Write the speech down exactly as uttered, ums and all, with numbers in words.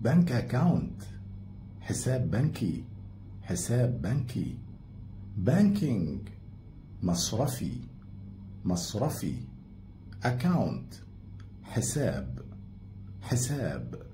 بنك أكاونت، حساب بنكي، حساب بنكي. بانكينج، مصرفي، مصرفي. أكاونت، حساب، حساب.